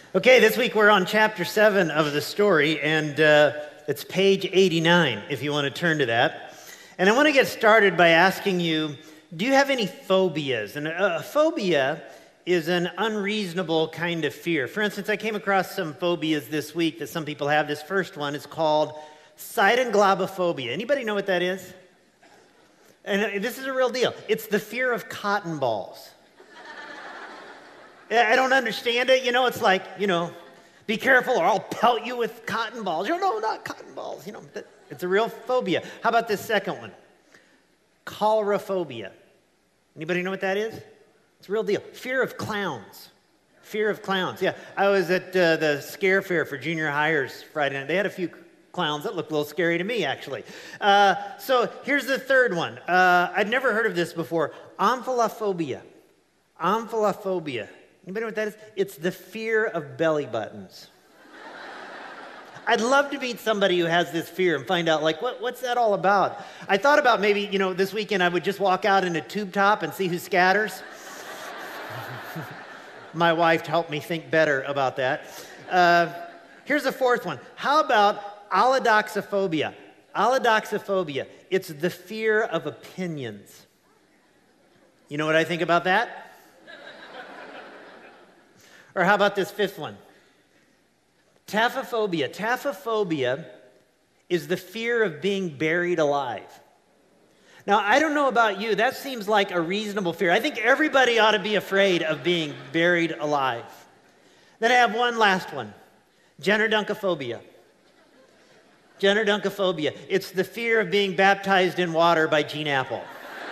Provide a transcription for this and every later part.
Okay, this week we're on chapter 7 of the story, and it's page 89 if you want to turn to that. And I want to get started by asking you, do you have any phobias? And a phobia is an unreasonable kind of fear. For instance, I came across some phobias this week that some people have. This first one is called cytoglobophobia. Anybody know what that is? And this is a real deal. It's the fear of cotton balls. I don't understand it. It's like, be careful or I'll pelt you with cotton balls. No, not cotton balls. It's a real phobia. How about this second one? Coulrophobia. Anybody know what that is? It's a real deal. Fear of clowns. Fear of clowns. Yeah, I was at the scare fair for junior hires Friday night. They had a few clowns that looked a little scary to me, actually. So here's the third one. I'd never heard of this before. Omphallophobia. Omphallophobia. Anybody know what that is? It's the fear of belly buttons. I'd love to meet somebody who has this fear and find out, what's that all about? I thought about maybe, this weekend I would just walk out in a tube top and see who scatters. My wife helped me think better about that. Here's the fourth one. How about allodoxophobia? Allodoxophobia. It's the fear of opinions. You know what I think about that? Or how about this fifth one? Taphophobia. Taphophobia is the fear of being buried alive. Now, I don't know about you. That seems like a reasonable fear. I think everybody ought to be afraid of being buried alive. Then I have one last one. Generduncophobia. Generduncophobia. It's the fear of being baptized in water by Gene Apple.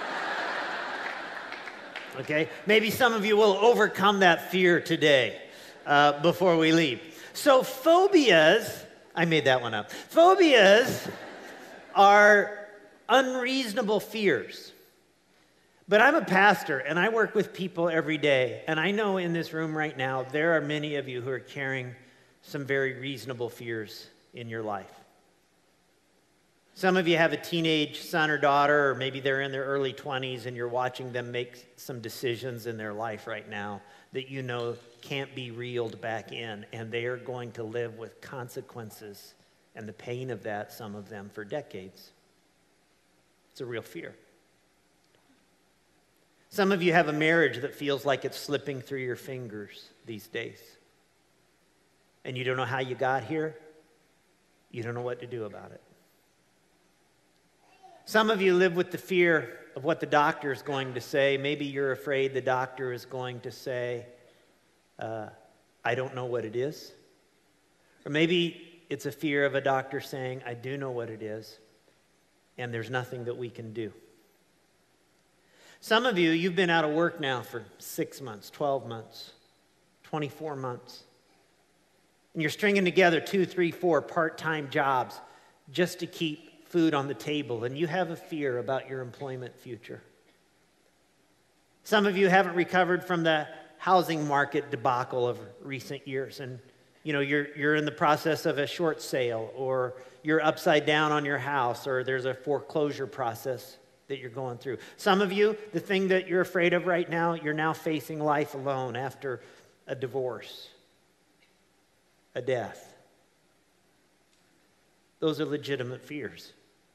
Okay? Maybe some of you will overcome that fear today before we leave. So phobias, I made that one up. Phobias are unreasonable fears. But I'm a pastor, and I work with people every day. And I know in this room right now, there are many of you who are carrying some very reasonable fears in your life. Some of you have a teenage son or daughter, or maybe they're in their early 20s and you're watching them make some decisions in their life right now that you know can't be reeled back in, and they are going to live with consequences and the pain of that, some of them, for decades. It's a real fear. Some of you have a marriage that feels like it's slipping through your fingers these days, and you don't know how you got here. You don't know what to do about it. Some of you live with the fear of what the doctor is going to say. Maybe you're afraid the doctor is going to say, I don't know what it is. Or maybe it's a fear of a doctor saying, I do know what it is, and there's nothing that we can do. Some of you, you've been out of work now for 6 months, 12 months, 24 months. And you're stringing together 2, 3, 4 part-time jobs just to keep food on the table, and you have a fear about your employment future. Some of you haven't recovered from the housing market debacle of recent years, and you're in the process of a short sale, or you're upside down on your house, or there's a foreclosure process that you're going through. Some of you, the thing that you're afraid of right now, you're now facing life alone after a divorce, a death. Those are legitimate fears.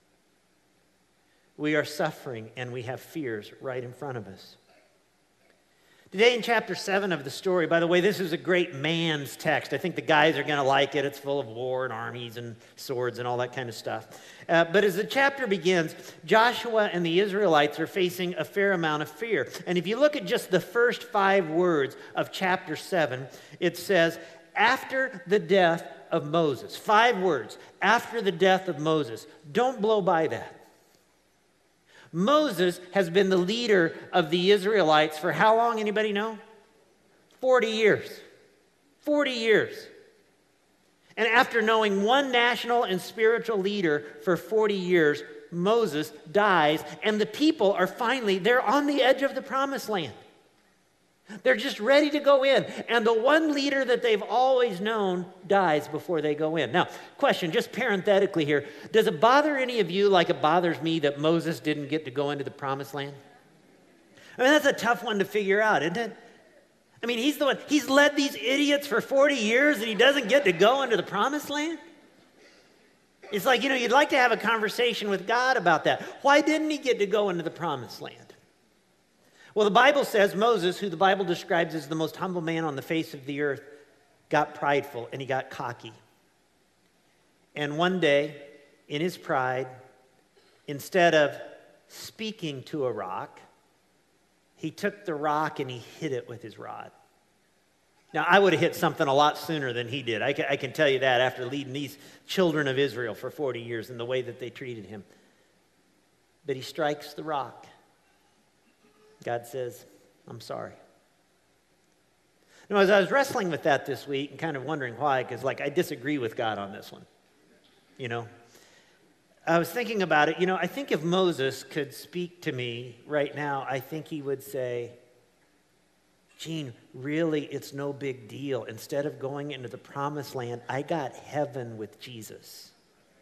We are suffering and we have fears right in front of us. Today in chapter 7 of the story, by the way, this is a great man's text. I think the guys are going to like it. It's full of war and armies and swords and all that kind of stuff. But as the chapter begins, Joshua and the Israelites are facing a fair amount of fear. And if you look at just the first 5 words of chapter 7, it says, after the death of Moses. 5 words, after the death of Moses. Don't blow by that. Moses has been the leader of the Israelites for how long, anybody know? 40 years. 40 years. And after knowing one national and spiritual leader for 40 years, Moses dies, and the people are they're on the edge of the promised land. They're just ready to go in. And the one leader that they've always known dies before they go in. Now, question, just parenthetically here. Does it bother any of you like it bothers me that Moses didn't get to go into the promised land? I mean, that's a tough one to figure out, isn't it? I mean, he's the one, he's led these idiots for 40 years and he doesn't get to go into the promised land? It's like, you'd like to have a conversation with God about that. Why didn't he get to go into the promised land? Well, the Bible says Moses, who the Bible describes as the most humble man on the face of the earth, got prideful and he got cocky. And one day, in his pride, instead of speaking to a rock, he took the rock and he hit it with his rod. Now, I would have hit something a lot sooner than he did. I can tell you that after leading these children of Israel for 40 years and the way that they treated him. But he strikes the rock. God says, I'm sorry. Now, as I was wrestling with that this week and kind of wondering why, because I disagree with God on this one, I was thinking about it. I think if Moses could speak to me right now, I think he would say, Gene, really, it's no big deal. Instead of going into the promised land, I got heaven with Jesus.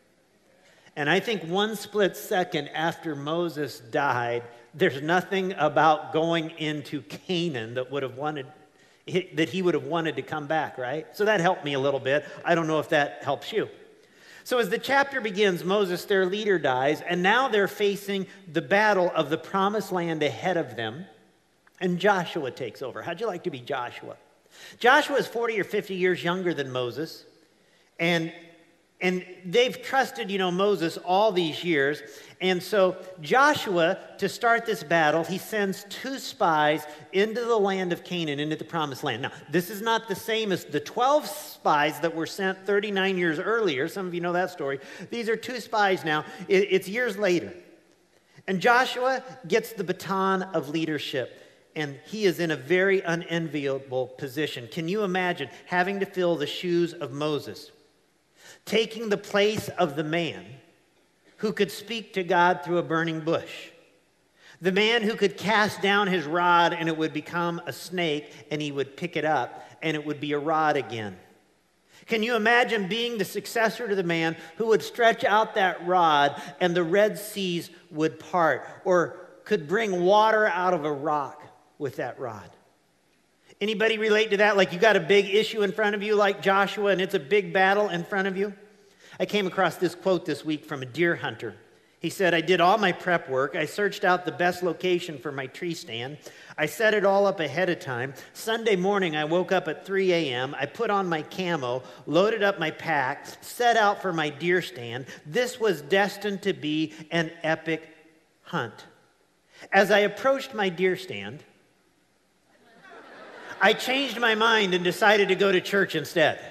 And I think one split second after Moses died, there's nothing about going into Canaan that he would have wanted to come back, right? So that helped me a little bit. I don't know if that helps you. So as the chapter begins, Moses, their leader, dies, and now they're facing the battle of the promised land ahead of them. And Joshua takes over. How'd you like to be Joshua? Joshua is 40 or 50 years younger than Moses. And they've trusted, Moses all these years. And so Joshua, to start this battle, he sends 2 spies into the land of Canaan, into the promised land. Now, this is not the same as the 12 spies that were sent 39 years earlier. Some of you know that story. These are 2 spies now. It's years later. And Joshua gets the baton of leadership. And he is in a very unenviable position. Can you imagine having to fill the shoes of Moses, taking the place of the man who could speak to God through a burning bush, the man who could cast down his rod and it would become a snake and he would pick it up and it would be a rod again? Can you imagine being the successor to the man who would stretch out that rod and the Red Seas would part, or could bring water out of a rock with that rod? Anybody relate to that? Like you got a big issue in front of you like Joshua and it's a big battle in front of you? I came across this quote this week from a deer hunter. He said, I did all my prep work. I searched out the best location for my tree stand. I set it all up ahead of time. Sunday morning, I woke up at 3 a.m. I put on my camo, loaded up my pack, set out for my deer stand. This was destined to be an epic hunt. As I approached my deer stand, I changed my mind and decided to go to church instead.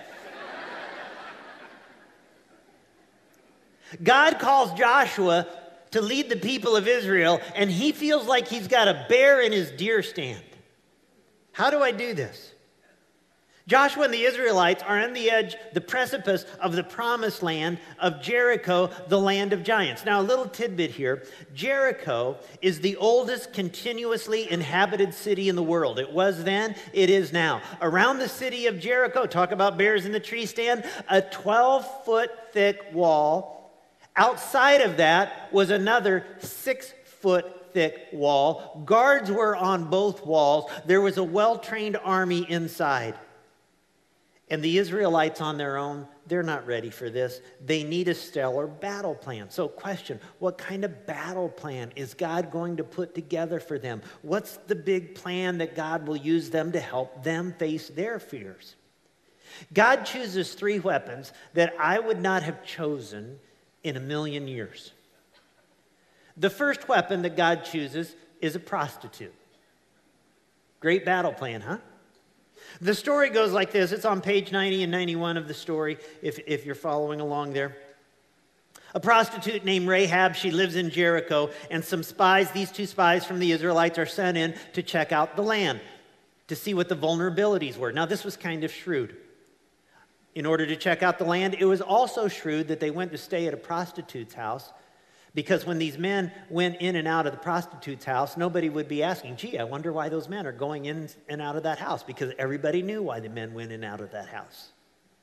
God calls Joshua to lead the people of Israel, and he feels like he's got a bear in his deer stand. How do I do this? Joshua and the Israelites are on the edge, the precipice of the promised land of Jericho, the land of giants. Now, a little tidbit here. Jericho is the oldest continuously inhabited city in the world. It was then, it is now. Around the city of Jericho, talk about bears in the tree stand, a 12-foot thick wall. Outside of that was another 6-foot thick wall. Guards were on both walls. There was a well-trained army inside. And the Israelites on their own, they're not ready for this. They need a stellar battle plan. So question, what kind of battle plan is God going to put together for them? What's the big plan that God will use them to help them face their fears? God chooses 3 weapons that I would not have chosen in a million years. The first weapon that God chooses is a prostitute. Great battle plan, huh? The story goes like this. It's on page 90 and 91 of the story, if you're following along there. A prostitute named Rahab, she lives in Jericho, and some spies, these 2 spies from the Israelites, are sent in to check out the land, to see what the vulnerabilities were. Now, this was kind of shrewd. In order to check out the land, it was also shrewd that they went to stay at a prostitute's house, because when these men went in and out of the prostitute's house, nobody would be asking, gee, I wonder why those men are going in and out of that house, because everybody knew why the men went in and out of that house.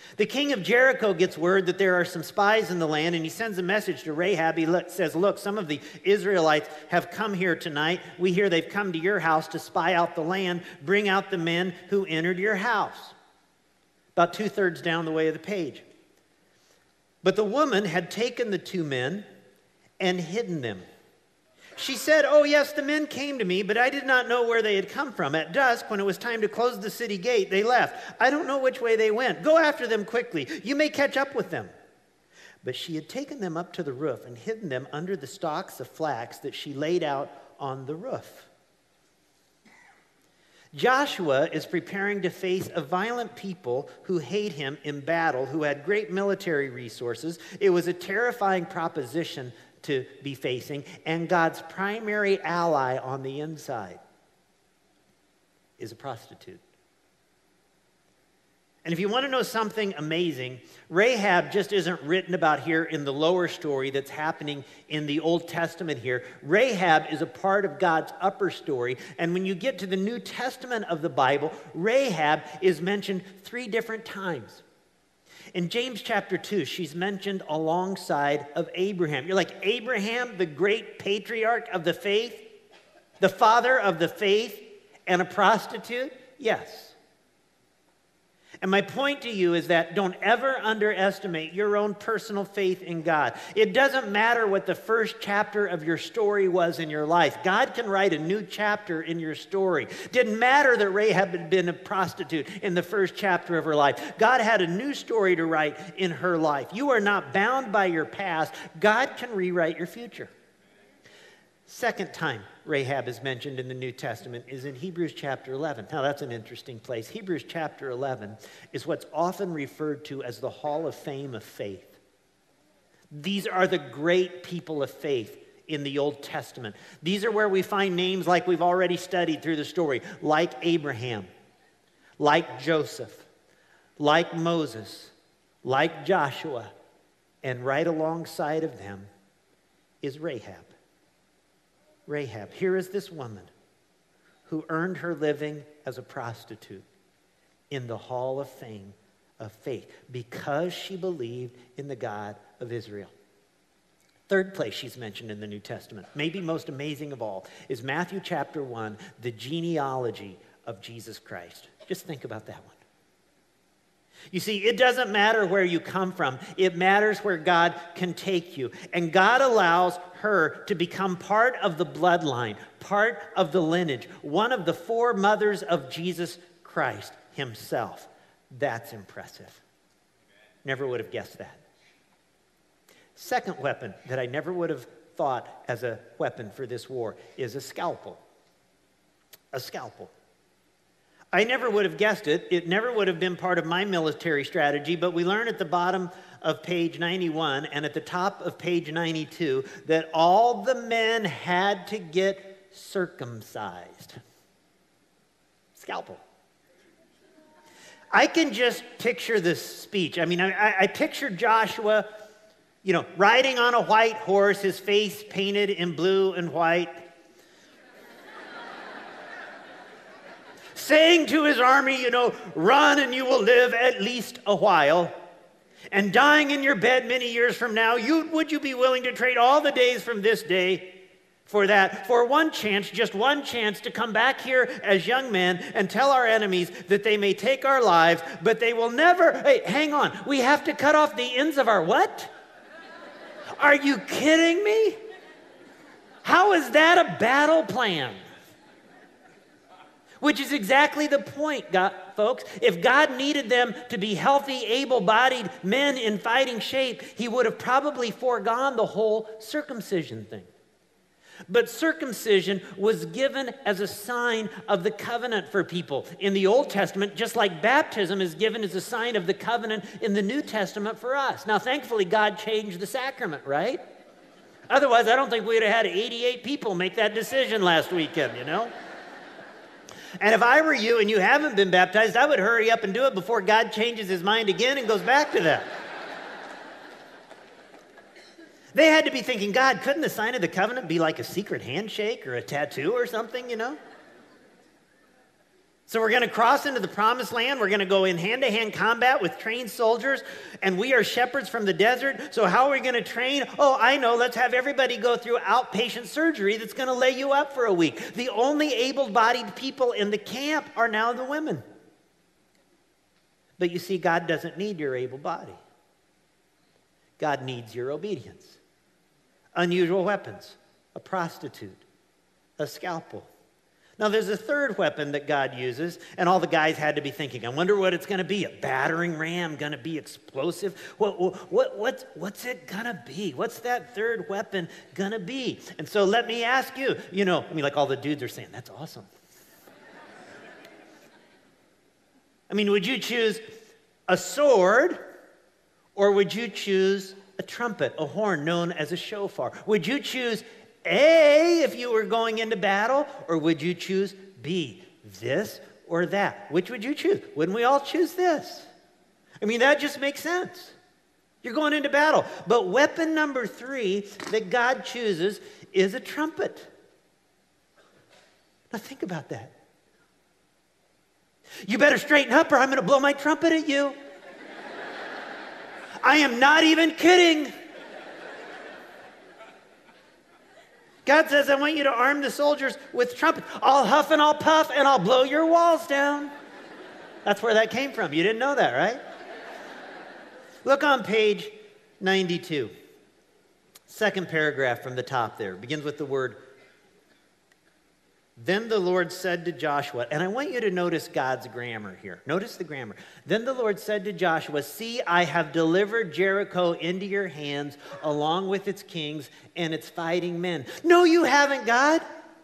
The king of Jericho gets word that there are some spies in the land, and he sends a message to Rahab. He says, look, some of the Israelites have come here tonight. We hear they've come to your house to spy out the land. Bring out the men who entered your house. About 2/3 down the way of the page. But the woman had taken the 2 men and hidden them. She said, oh, yes, the men came to me, but I did not know where they had come from. At dusk, when it was time to close the city gate, they left. I don't know which way they went. Go after them quickly. You may catch up with them. But she had taken them up to the roof and hidden them under the stalks of flax that she laid out on the roof. Joshua is preparing to face a violent people who hate him in battle, who had great military resources. It was a terrifying proposition to be facing, and God's primary ally on the inside is a prostitute. And if you want to know something amazing, Rahab just isn't written about here in the lower story that's happening in the Old Testament here. Rahab is a part of God's upper story, and when you get to the New Testament of the Bible, Rahab is mentioned 3 different times. In James chapter 2, she's mentioned alongside of Abraham. You're like, Abraham, the great patriarch of the faith, the father of the faith, and a prostitute? Yes. And my point to you is that don't ever underestimate your own personal faith in God. It doesn't matter what the first chapter of your story was in your life. God can write a new chapter in your story. Didn't matter that Rahab had been a prostitute in the first chapter of her life. God had a new story to write in her life. You are not bound by your past. God can rewrite your future. Second time Rahab is mentioned in the New Testament is in Hebrews chapter 11. Now that's an interesting place. Hebrews chapter 11 is what's often referred to as the Hall of Fame of faith. These are the great people of faith in the Old Testament. These are where we find names like we've already studied through the story, like Abraham, like Joseph, like Moses, like Joshua, and right alongside of them is Rahab. Rahab. Here is this woman who earned her living as a prostitute in the Hall of Fame of faith because she believed in the God of Israel. Third place she's mentioned in the New Testament, maybe most amazing of all, is Matthew chapter 1, the genealogy of Jesus Christ. Just think about that one. You see, it doesn't matter where you come from. It matters where God can take you. And God allows her to become part of the bloodline, part of the lineage, one of the 4 mothers of Jesus Christ himself. That's impressive. Never would have guessed that. Second weapon that I never would have thought as a weapon for this war is a scalpel. A scalpel. I never would have guessed it. It never would have been part of my military strategy, but we learn at the bottom of page 91 and at the top of page 92 that all the men had to get circumcised. Scalpel. I can just picture this speech. I mean, I picture Joshua, riding on a white horse, his face painted in blue and white, saying to his army, run and you will live at least a while. And dying in your bed many years from now, would you be willing to trade all the days from this day for that? For one chance, just one chance to come back here as young men and tell our enemies that they may take our lives, but they will never, hey, hang on, we have to cut off the ends of our what? Are you kidding me? How is that a battle plan? Which is exactly the point, folks. If God needed them to be healthy, able-bodied men in fighting shape, he would have probably foregone the whole circumcision thing. But circumcision was given as a sign of the covenant for people in the Old Testament, just like baptism is given as a sign of the covenant in the New Testament for us. Now, thankfully, God changed the sacrament, right? Otherwise, I don't think we would have had 88 people make that decision last weekend, And if I were you and you haven't been baptized, I would hurry up and do it before God changes his mind again and goes back to that. They had to be thinking, God, couldn't the sign of the covenant be like a secret handshake or a tattoo or something, So we're going to cross into the promised land. We're going to go in hand-to-hand combat with trained soldiers, and we are shepherds from the desert. So how are we going to train? Oh, I know. Let's have everybody go through outpatient surgery that's going to lay you up for a week. The only able-bodied people in the camp are now the women. But you see, God doesn't need your able body. God needs your obedience. Unusual weapons, a prostitute, a scalpel. Now, there's a third weapon that God uses, and all the guys had to be thinking, I wonder what it's going to be. A battering ram, going to be explosive? What's it going to be? What's that third weapon going to be? And so let me ask you, like all the dudes are saying, that's awesome. Would you choose a sword, or would you choose a trumpet, a horn known as a shofar? Would you choose A if you were going into battle, or would you choose B, this or that? Which would you choose? Wouldn't we all choose this? That just makes sense. You're going into battle. But weapon number 3 that God chooses is a trumpet. Now think about that. You better straighten up or I'm going to blow my trumpet at you. I am not even kidding. God says, I want you to arm the soldiers with trumpets. I'll huff and I'll puff and I'll blow your walls down. That's where that came from. You didn't know that, right? Look on page 92. Second paragraph from the top there. It begins with the word, then the Lord said to Joshua, and I want you to notice God's grammar here. Notice the grammar. Then the Lord said to Joshua, see, I have delivered Jericho into your hands along with its kings and its fighting men. No, you haven't, God.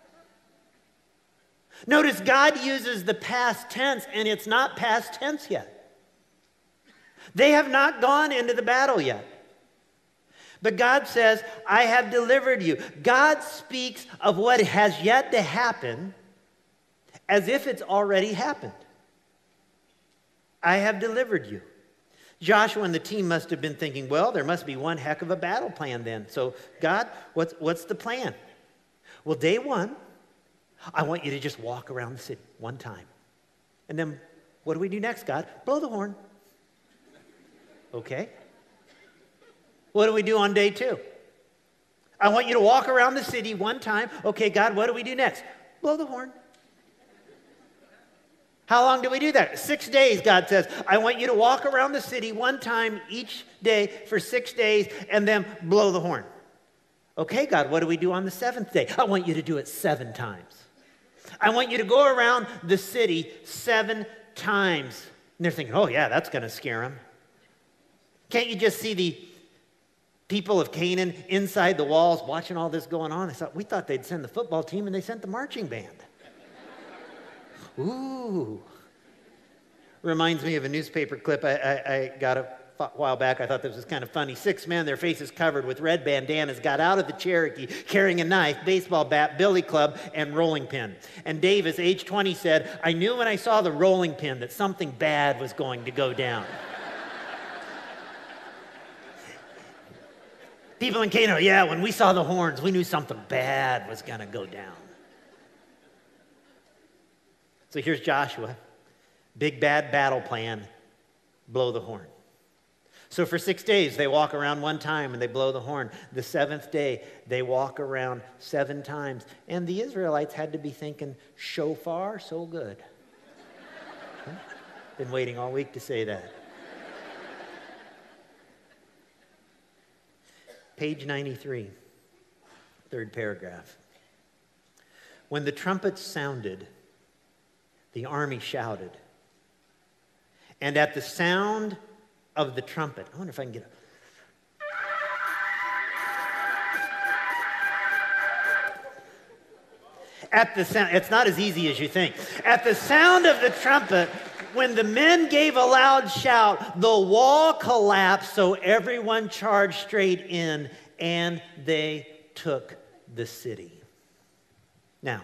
Notice God uses the past tense, and it's not past tense yet. They have not gone into the battle yet. But God says, I have delivered you. God speaks of what has yet to happen as if it's already happened. I have delivered you. Joshua and the team must have been thinking, well, there must be one heck of a battle plan then. So God, what's the plan? Well, day 1, I want you to just walk around the city one time. And then what do we do next, God? Blow the horn. Okay. What do we do on day 2? I want you to walk around the city one time. Okay, God, what do we do next? Blow the horn. How long do we do that? 6 days, God says. I want you to walk around the city one time each day for 6 days and then blow the horn. Okay, God, what do we do on the 7th day? I want you to do it 7 times. I want you to go around the city 7 times. And they're thinking, oh yeah, that's going to scare them. Can't you just see the people of Canaan inside the walls watching all this going on? We thought they'd send the football team, and they sent the marching band. Ooh. Reminds me of a newspaper clip I got a while back. I thought this was kind of funny. 6 men, their faces covered with red bandanas, got out of the Cherokee carrying a knife, baseball bat, billy club, and rolling pin. And Davis, age 20, said, I knew when I saw the rolling pin that something bad was going to go down. People in Canaan, yeah, when we saw the horns, we knew something bad was going to go down. So here's Joshua. Big bad battle plan. Blow the horn. So for 6 days, they walk around one time and they blow the horn. The 7th day, they walk around 7 times. And the Israelites had to be thinking, shofar, so good. Been waiting all week to say that. Page 93, 3rd paragraph. When the trumpets sounded, the army shouted. And at the sound of the trumpet, I wonder if I can get At the sound, it's not as easy as you think. At the sound of the trumpet, when the men gave a loud shout, the wall collapsed, so everyone charged straight in, and they took the city. Now,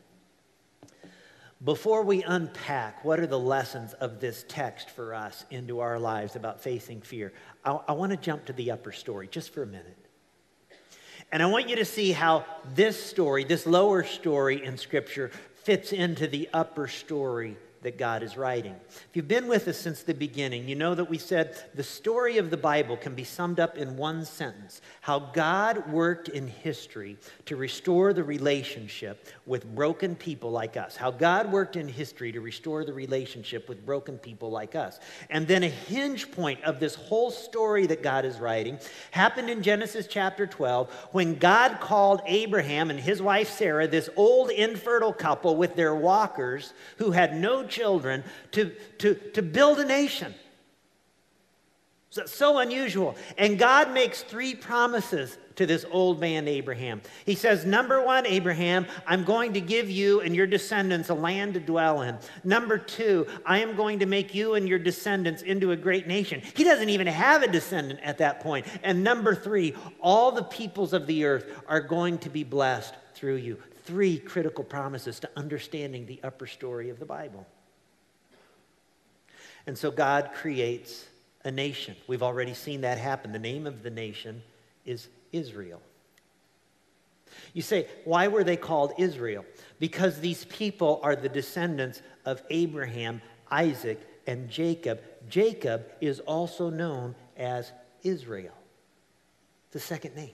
before we unpack what are the lessons of this text for us into our lives about facing fear, I want to jump to the upper story just for a minute. And I want you to see how this story, this lower story in Scripture, fits into the upper story that God is writing. If you've been with us since the beginning, you know that we said the story of the Bible can be summed up in one sentence: how God worked in history to restore the relationship with broken people like us. How God worked in history to restore the relationship with broken people like us. And then a hinge point of this whole story that God is writing happened in Genesis chapter 12 when God called Abraham and his wife Sarah, this old infertile couple with their walkers who had no children, to build a nation. So unusual. And God makes 3 promises to this old man Abraham. He says, number 1, Abraham, I'm going to give you and your descendants a land to dwell in. Number 2, I am going to make you and your descendants into a great nation. He doesn't even have a descendant at that point. And number 3, all the peoples of the earth are going to be blessed through you. 3 critical promises to understanding the upper story of the Bible. And so God creates a nation. We've already seen that happen. The name of the nation is Israel. You say, why were they called Israel? Because these people are the descendants of Abraham, Isaac, and Jacob. Jacob is also known as Israel, the second name.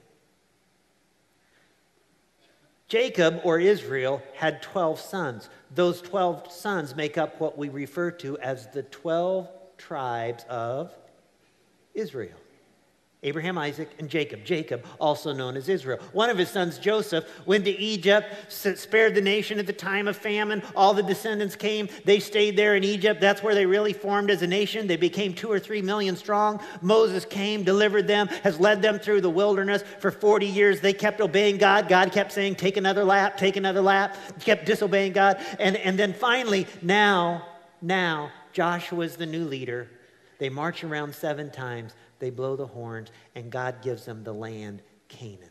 Jacob, or Israel, had 12 sons. Those 12 sons make up what we refer to as the 12 tribes of Israel. Abraham, Isaac, and Jacob. Jacob, also known as Israel. One of his sons, Joseph, went to Egypt, spared the nation at the time of famine. All the descendants came. They stayed there in Egypt. That's where they really formed as a nation. They became 2 or 3 million strong. Moses came, delivered them, has led them through the wilderness for 40 years. They kept obeying God. God kept saying, take another lap, take another lap. Kept disobeying God. And then finally, now, Joshua is the new leader. They march around 7 times. They blow the horns, and God gives them the land, Canaan.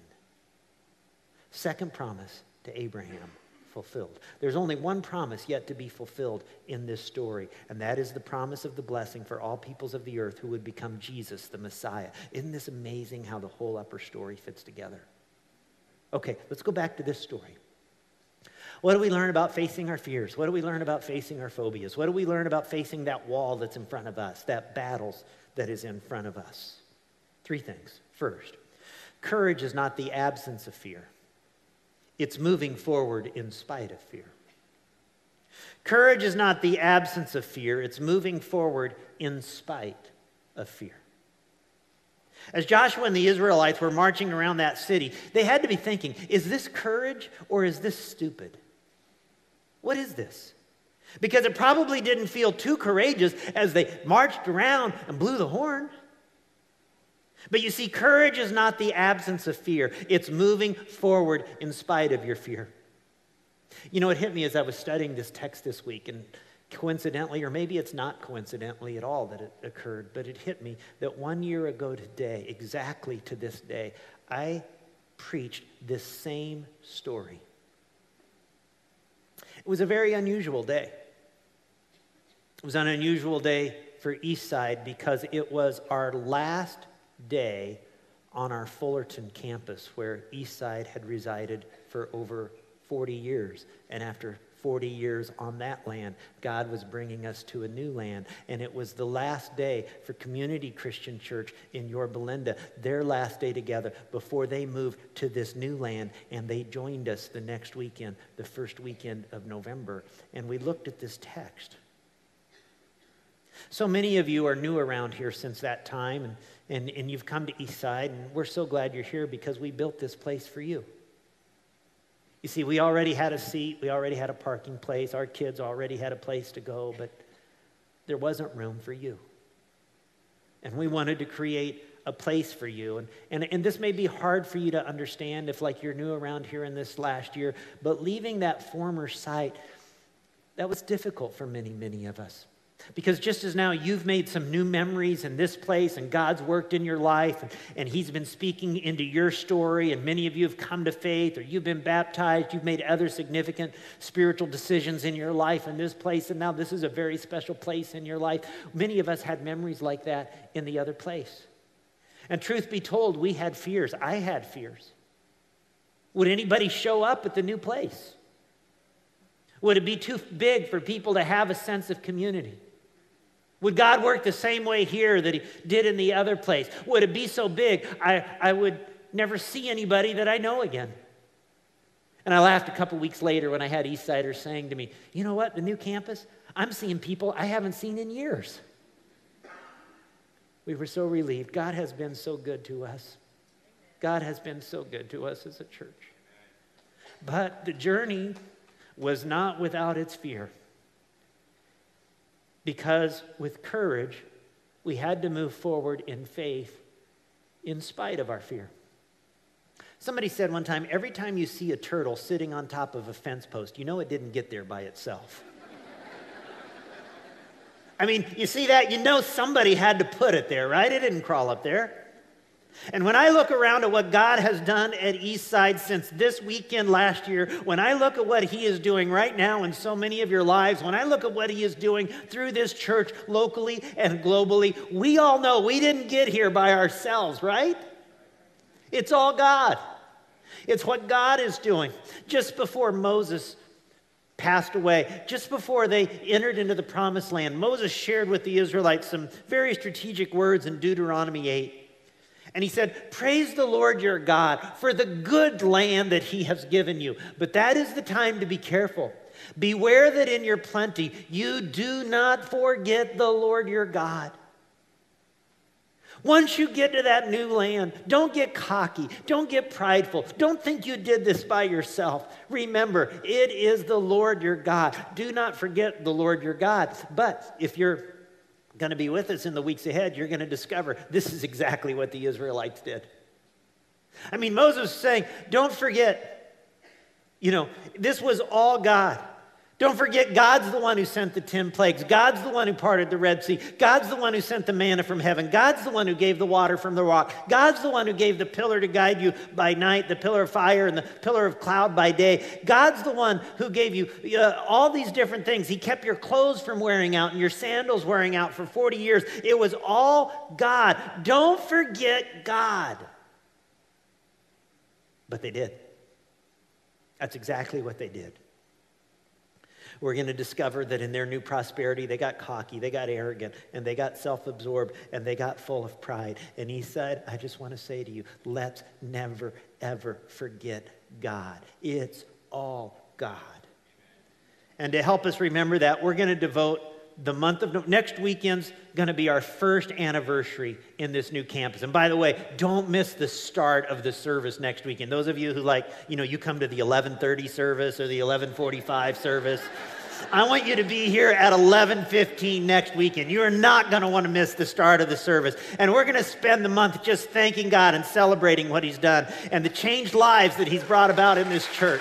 Second promise to Abraham, fulfilled. There's only one promise yet to be fulfilled in this story, and that is the promise of the blessing for all peoples of the earth who would become Jesus, the Messiah. Isn't this amazing how the whole upper story fits together? Okay, let's go back to this story. What do we learn about facing our fears? What do we learn about facing our phobias? What do we learn about facing that wall that's in front of us, that battles that is in front of us? 3 things. First, courage is not the absence of fear. It's moving forward in spite of fear. Courage is not the absence of fear. It's moving forward in spite of fear. As Joshua and the Israelites were marching around that city, they had to be thinking, is this courage or is this stupid? What is this? Because it probably didn't feel too courageous as they marched around and blew the horn. But you see, courage is not the absence of fear. It's moving forward in spite of your fear. You know, it hit me as I was studying this text this week, and coincidentally, or maybe it's not coincidentally at all that it occurred, but it hit me that 1 year ago today, exactly to this day, I preached this same story. It was a very unusual day. It was an unusual day for Eastside because it was our last day on our Fullerton campus where Eastside had resided for over 40 years. And after 40 years on that land, God was bringing us to a new land. And it was the last day for Community Christian Church in Yorba Linda, their last day together before they moved to this new land. And they joined us the next weekend, the first weekend of November. And we looked at this text. So many of you are new around here since that time, and you've come to Eastside, and we're so glad you're here because we built this place for you. You see, we already had a seat, we already had a parking place, our kids already had a place to go, but there wasn't room for you. And we wanted to create a place for you. And this may be hard for you to understand if like you're new around here in this last year, but leaving that former site, that was difficult for many, many of us. Because just as now you've made some new memories in this place and God's worked in your life and He's been speaking into your story and many of you have come to faith or you've been baptized, you've made other significant spiritual decisions in your life in this place, and now this is a very special place in your life. Many of us had memories like that in the other place. And truth be told, we had fears. I had fears. Would anybody show up at the new place? Would it be too big for people to have a sense of community? Would God work the same way here that he did in the other place? Would it be so big I would never see anybody that I know again? And I laughed a couple weeks later when I had Eastsiders saying to me, you know what, the new campus, I'm seeing people I haven't seen in years. We were so relieved. God has been so good to us. God has been so good to us as a church. But the journey was not without its fear. Because with courage, we had to move forward in faith in spite of our fear. Somebody said one time, every time you see a turtle sitting on top of a fence post, you know it didn't get there by itself. I mean, you see that? You know somebody had to put it there, right? It didn't crawl up there. And when I look around at what God has done at Eastside since this weekend last year, when I look at what he is doing right now in so many of your lives, when I look at what he is doing through this church locally and globally, we all know we didn't get here by ourselves, right? It's all God. It's what God is doing. Just before Moses passed away, just before they entered into the promised land, Moses shared with the Israelites some very strategic words in Deuteronomy 8. And he said, praise the Lord your God for the good land that he has given you. But that is the time to be careful. Beware that in your plenty you do not forget the Lord your God. Once you get to that new land, don't get cocky. Don't get prideful. Don't think you did this by yourself. Remember, it is the Lord your God. Do not forget the Lord your God. But if you're going to be with us in the weeks ahead, you're going to discover this is exactly what the Israelites did. I mean, Moses is saying, don't forget, this was all God. Don't forget, God's the one who sent the 10 plagues. God's the one who parted the Red Sea. God's the one who sent the manna from heaven. God's the one who gave the water from the rock. God's the one who gave the pillar to guide you by night, the pillar of fire and the pillar of cloud by day. God's the one who gave you all these different things. He kept your clothes from wearing out and your sandals wearing out for 40 years. It was all God. Don't forget God. But they did. That's exactly what they did. We're going to discover that in their new prosperity, they got cocky, they got arrogant, and they got self-absorbed, and they got full of pride. And he said, I just want to say to you, let's never, ever forget God. It's all God. And to help us remember that, we're going to devote the month of next weekend's going to be our first anniversary in this new campus. And by the way, don't miss the start of the service next weekend. Those of you who you come to the 11:30 service or the 11:45 service, I want you to be here at 11:15 next weekend. You are not going to want to miss the start of the service. And we're going to spend the month just thanking God and celebrating what he's done and the changed lives that he's brought about in this church.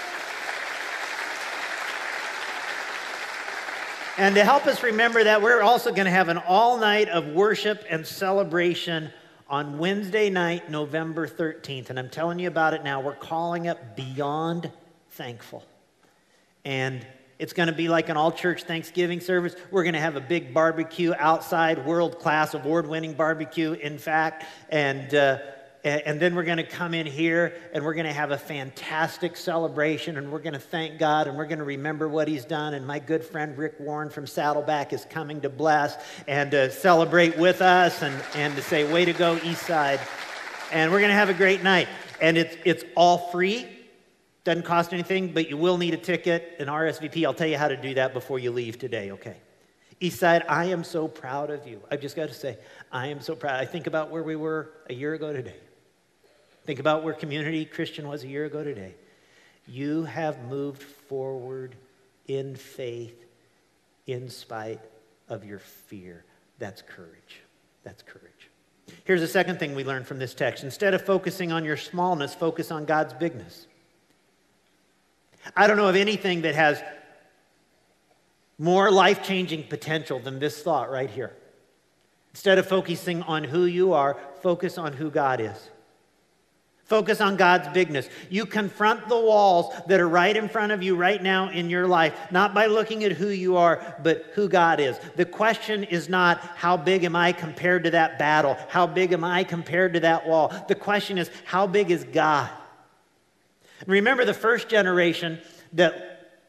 And to help us remember that, we're also going to have an all-night of worship and celebration on Wednesday night, November 13th. And I'm telling you about it now. We're calling it Beyond Thankful. And it's going to be like an all-church Thanksgiving service. We're going to have a big barbecue outside, world-class, award-winning barbecue, in fact. And then we're going to come in here and we're going to have a fantastic celebration and we're going to thank God and we're going to remember what he's done. And my good friend Rick Warren from Saddleback is coming to bless and to celebrate with us and to say, way to go, Eastside. And we're going to have a great night. And it's all free. Doesn't cost anything, but you will need a ticket, an RSVP. I'll tell you how to do that before you leave today, okay? Eastside, I am so proud of you. I've just got to say, I am so proud. I think about where we were a year ago today. Think about where Community Christian was a year ago today. You have moved forward in faith in spite of your fear. That's courage. That's courage. Here's the second thing we learned from this text. Instead of focusing on your smallness, focus on God's bigness. I don't know of anything that has more life-changing potential than this thought right here. Instead of focusing on who you are, focus on who God is. Focus on God's bigness. You confront the walls that are right in front of you right now in your life, not by looking at who you are, but who God is. The question is not, how big am I compared to that battle? How big am I compared to that wall? The question is, how big is God? And remember the first generation that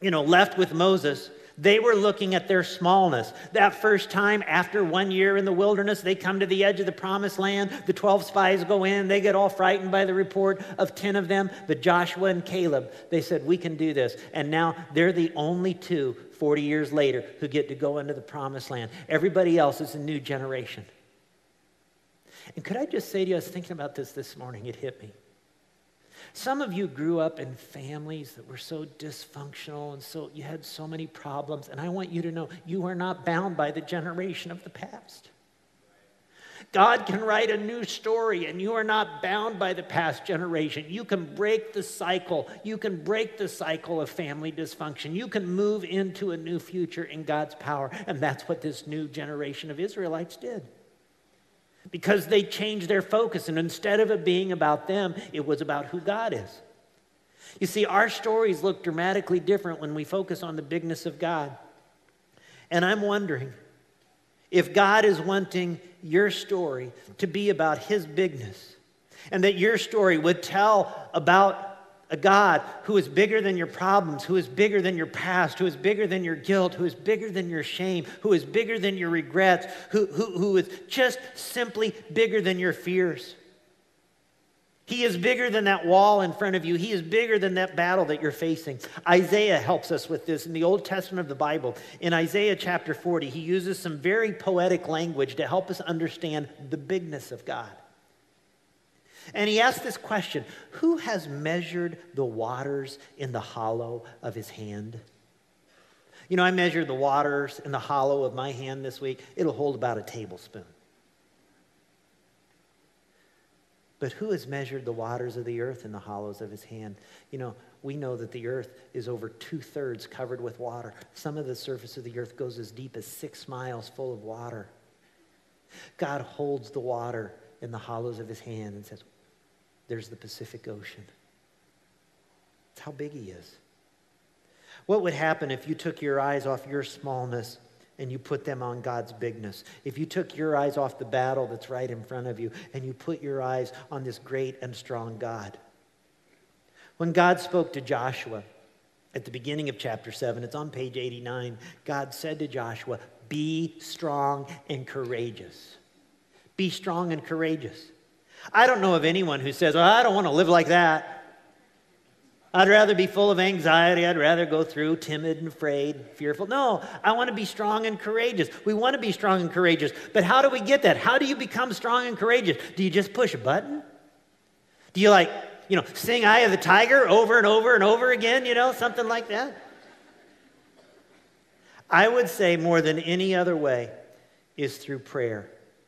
left with Moses, they were looking at their smallness. That first time, after 1 year in the wilderness, they come to the edge of the promised land. The 12 spies go in. They get all frightened by the report of 10 of them. But Joshua and Caleb, they said, we can do this. And now they're the only two, 40 years later, who get to go into the promised land. Everybody else is a new generation. And could I just say to you, I was thinking about this morning, it hit me. Some of you grew up in families that were so dysfunctional and so you had so many problems. And I want you to know you are not bound by the generation of the past. God can write a new story and you are not bound by the past generation. You can break the cycle. You can break the cycle of family dysfunction. You can move into a new future in God's power. And that's what this new generation of Israelites did. Because they changed their focus, and instead of it being about them, it was about who God is. You see, our stories look dramatically different when we focus on the bigness of God. And I'm wondering if God is wanting your story to be about His bigness, and that your story would tell about a God who is bigger than your problems, who is bigger than your past, who is bigger than your guilt, who is bigger than your shame, who is bigger than your regrets, who is just simply bigger than your fears. He is bigger than that wall in front of you. He is bigger than that battle that you're facing. Isaiah helps us with this in the Old Testament of the Bible. In Isaiah chapter 40, he uses some very poetic language to help us understand the bigness of God. And he asked this question, who has measured the waters in the hollow of his hand? I measured the waters in the hollow of my hand this week. It'll hold about a tablespoon. But who has measured the waters of the earth in the hollows of his hand? We know that the earth is over 2/3 covered with water. Some of the surface of the earth goes as deep as 6 miles full of water. God holds the water in the hollows of his hand and says, there's the Pacific Ocean. That's how big he is. What would happen if you took your eyes off your smallness and you put them on God's bigness? If you took your eyes off the battle that's right in front of you and you put your eyes on this great and strong God. When God spoke to Joshua at the beginning of chapter 7, it's on page 89, God said to Joshua, be strong and courageous. Be strong and courageous. I don't know of anyone who says, I don't want to live like that. I'd rather be full of anxiety. I'd rather go through timid and afraid, fearful. No, I want to be strong and courageous. We want to be strong and courageous. But how do we get that? How do you become strong and courageous? Do you just push a button? Do you sing Eye of the Tiger over and over and over again, something like that? I would say more than any other way is through prayer.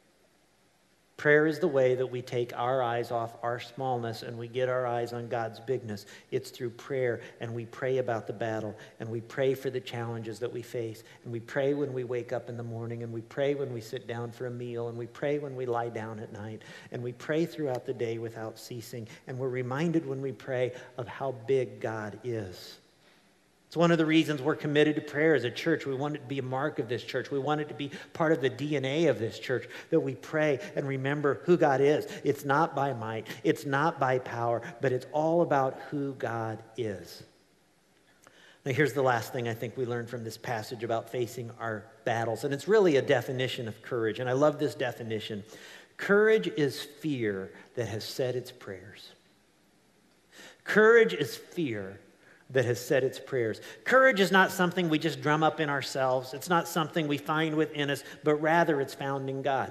Prayer is the way that we take our eyes off our smallness and we get our eyes on God's bigness. It's through prayer, and we pray about the battle, and we pray for the challenges that we face, and we pray when we wake up in the morning, and we pray when we sit down for a meal, and we pray when we lie down at night, and we pray throughout the day without ceasing, and we're reminded when we pray of how big God is. It's one of the reasons we're committed to prayer as a church. We want it to be a mark of this church. We want it to be part of the DNA of this church, that we pray and remember who God is. It's not by might. It's not by power, but it's all about who God is. Now, here's the last thing I think we learned from this passage about facing our battles, and it's really a definition of courage, and I love this definition. Courage is fear that has said its prayers. Courage is fear that has said its prayers. Courage is not something we just drum up in ourselves. It's not something we find within us, but rather it's found in God.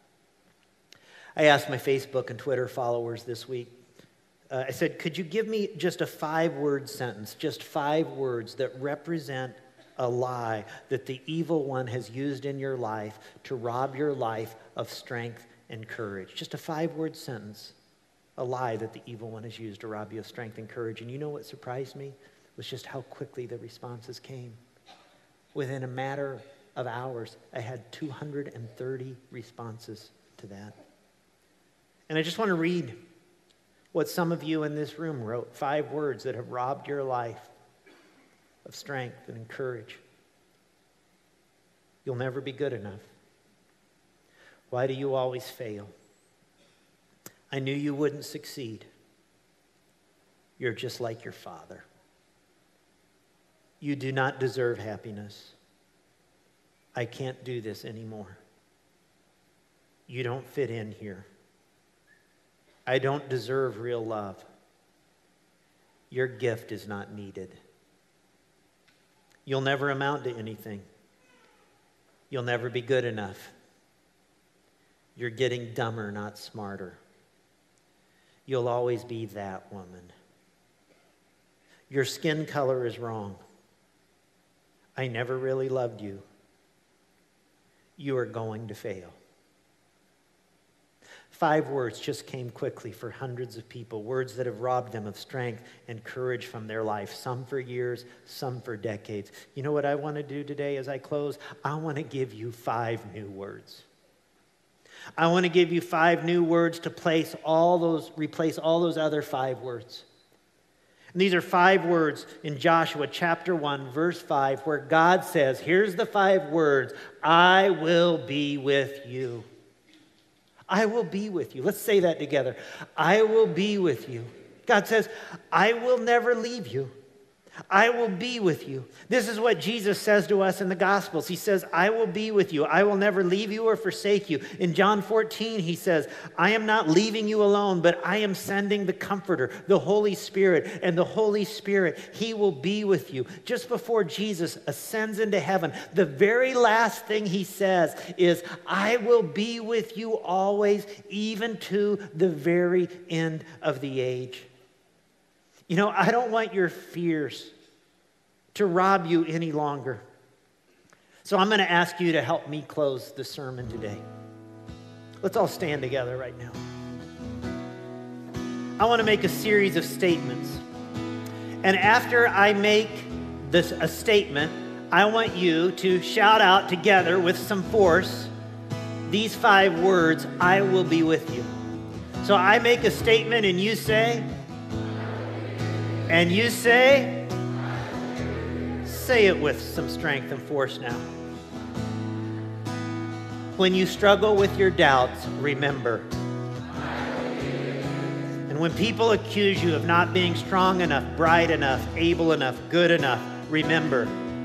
I asked my Facebook and Twitter followers this week, I said, could you give me just a 5-word sentence, just 5 words that represent a lie that the evil one has used in your life to rob your life of strength and courage? Just a 5-word sentence. A lie that the evil one has used to rob you of strength and courage. And you know what surprised me? Was just how quickly the responses came. Within a matter of hours, I had 230 responses to that. And I just want to read what some of you in this room wrote. 5 words that have robbed your life of strength and courage. You'll never be good enough. Why do you always fail? I knew you wouldn't succeed. You're just like your father. You do not deserve happiness. I can't do this anymore. You don't fit in here. I don't deserve real love. Your gift is not needed. You'll never amount to anything. You'll never be good enough. You're getting dumber, not smarter. You'll always be that woman. Your skin color is wrong. I never really loved you. You are going to fail. 5 words just came quickly for hundreds of people, words that have robbed them of strength and courage from their life, some for years, some for decades. You know what I want to do today as I close? I want to give you 5 new words. I want to give you 5 new words to replace all those other 5 words. And these are 5 words in Joshua chapter 1, verse 5, where God says, here's the 5 words, I will be with you. I will be with you. Let's say that together. I will be with you. God says, I will never leave you. I will be with you. This is what Jesus says to us in the Gospels. He says, I will be with you. I will never leave you or forsake you. In John 14, he says, I am not leaving you alone, but I am sending the Comforter, the Holy Spirit. And the Holy Spirit, he will be with you. Just before Jesus ascends into heaven, the very last thing he says is, I will be with you always, even to the very end of the age. You know, I don't want your fears to rob you any longer. So I'm going to ask you to help me close the sermon today. Let's all stand together right now. I want to make a series of statements. And after I make a statement, I want you to shout out together with some force these 5 words, I will be with you. So I make a statement and you say... And you say it with some strength and force now. When you struggle with your doubts, remember. And when people accuse you of not being strong enough, bright enough, able enough, good enough, remember.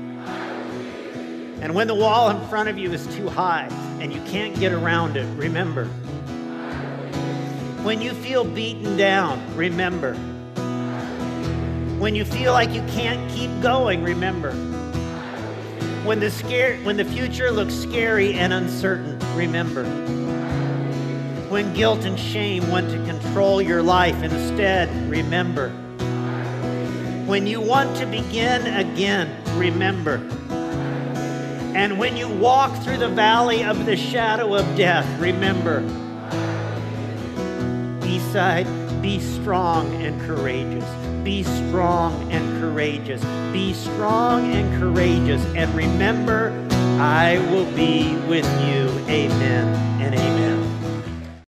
And when the wall in front of you is too high and you can't get around it, remember. When you feel beaten down, remember. When you feel like you can't keep going, remember. When the future looks scary and uncertain, remember. When guilt and shame want to control your life instead, remember. When you want to begin again, remember. And when you walk through the valley of the shadow of death, remember. Eastside, be strong and courageous. Be strong and courageous. Be strong and courageous. And remember, I will be with you. Amen and amen.